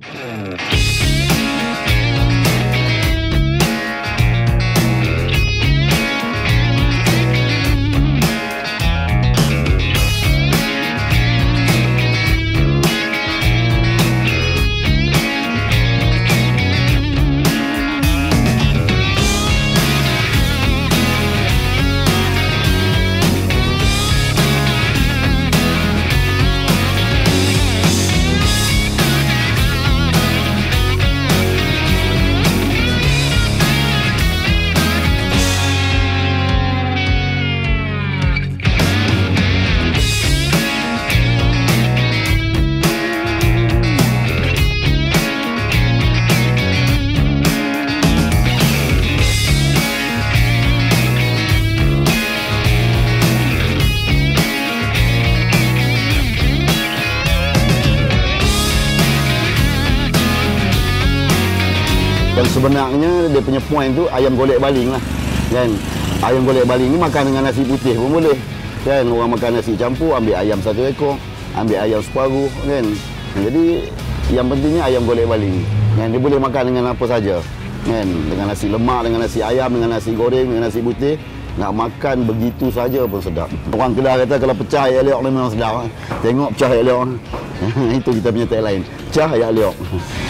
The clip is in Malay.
Dan sebenarnya dia punya point tu ayam golek baling lah, kan. Ayam golek baling ni makan dengan nasi putih pun boleh, kan. Orang makan nasi campur, ambil ayam 1 ekor, ambil ayam separuh, kan. Jadi yang pentingnya ayam golek baling, kan. Dia boleh makan dengan apa saja, kan. Dengan nasi lemak, dengan nasi ayam, dengan nasi goreng, dengan nasi putih. Nak makan begitu saja pun sedap. Orang Kedah kata kalau pecah air liok memang sedap. Tengok pecah air liok. Itu kita punya tagline, pecah air liok.